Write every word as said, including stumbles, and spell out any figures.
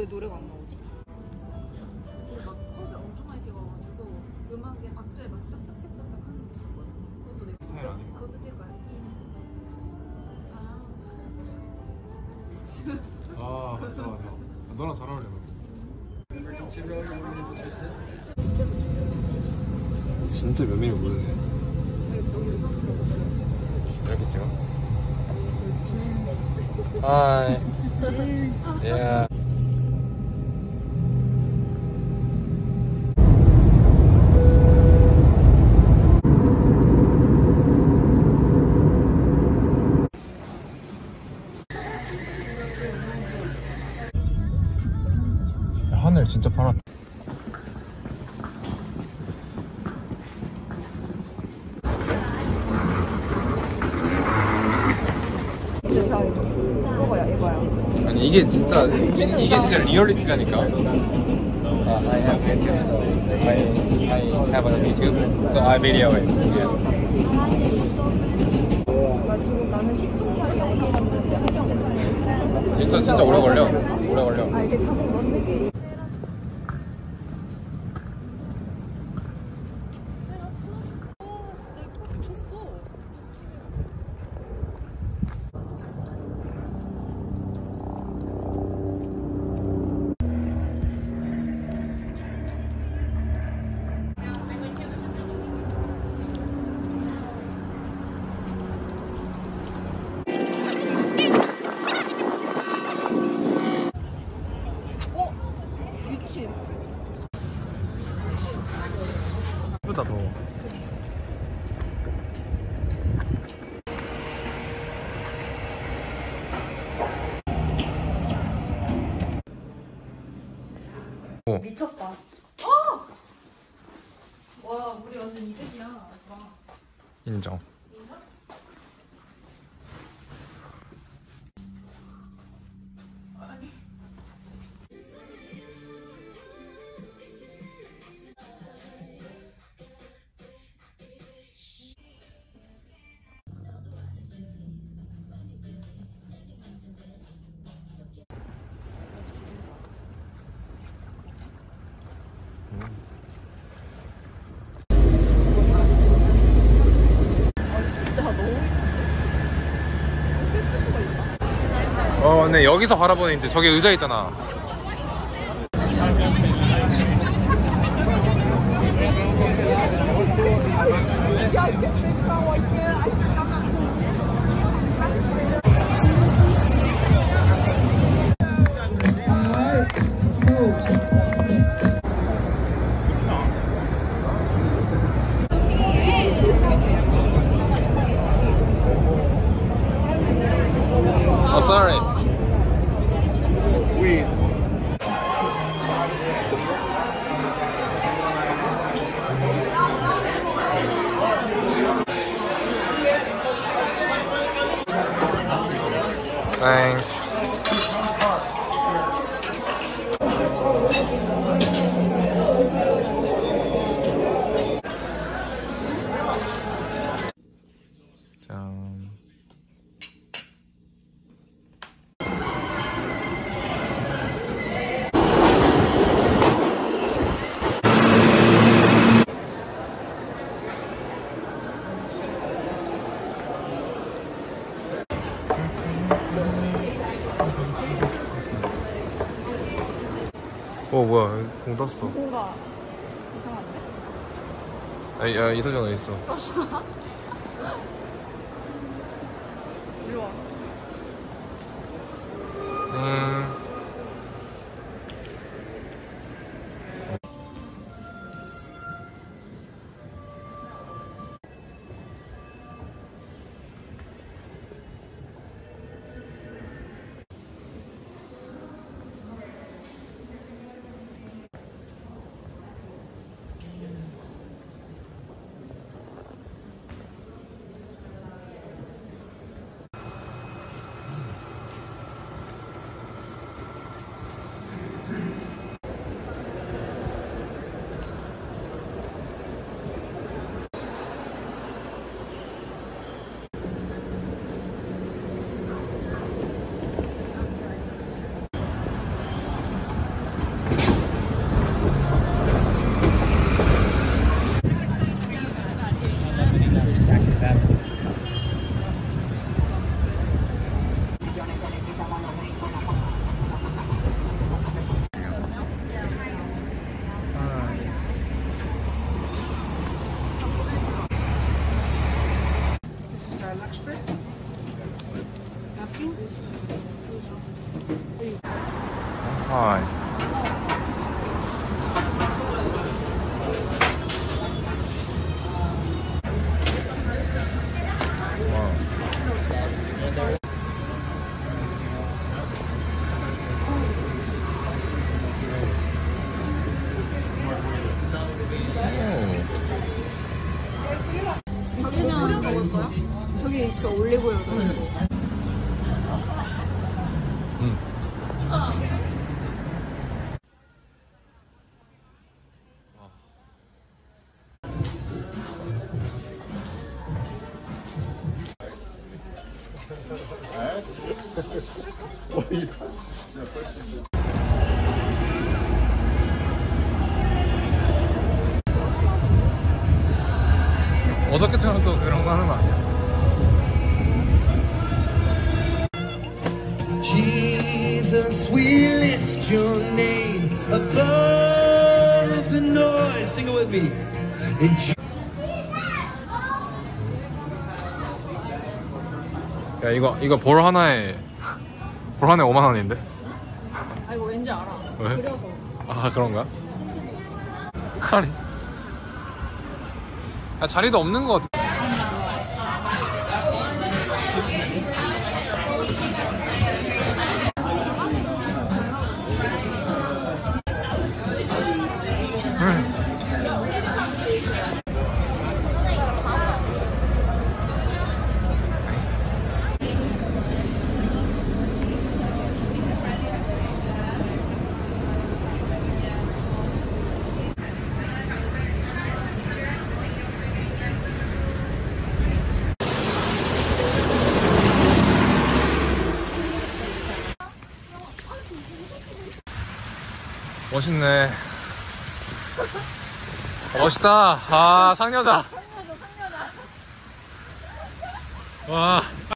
왜 노래가 안 나오지? 우리 막 컷을 엄청 많이 찍어가지고 음악에 악주에 막 딱딱딱딱 하는 게 있었거든. 그것도 내 스타일 아니야? 그것도 찍을 거야. 아 맞아 맞아. 너랑 잘 어울려. 진짜 몇 명이 모르네. 이렇게 찍어? Hi. Yeah. 하늘 진짜 파랗다. 이거야 이거야. 아니 이게 진짜 진, 이게 진짜 리얼리티라니까. Uh, I have YouTube, so I I have on YouTube, so I video it. Yeah. 나 지금 나는 십 분짜리 영상 만드는데 한 시간 걸려. 진짜 진짜 오래 걸려. 오래 걸려. 아 이게 자동 넣는 게. 예쁘다 더. 어. 미쳤다. 어! 와, 우리 완전 이득이야. 와. 인정. 아니. 어, 근데 여기서 바라보는 이제 저기 의자 있잖아. Oh, sorry. We. Thanks. 짠. 어 뭐야 공 떴어. 뭔가 이상한데? 아, 야 이서정 어디 있어? 이리 와. 음. Hi. 저기면 먹을 거야? 저기 있어 올리브오일. 음. 어저께처럼 또 그런 거 하는 거 아니야? Jesus, we lift your name above the noise. Sing it with me. In Je- 야 이거 이거 볼 하나에 볼 하나에 오만 원인데? 아 이거 왠지 알아. 왜? 그려서. 아 그런가? 아니 아, 자리도 없는 거 같아. 멋있네. 멋있다. 아 상여자. 와.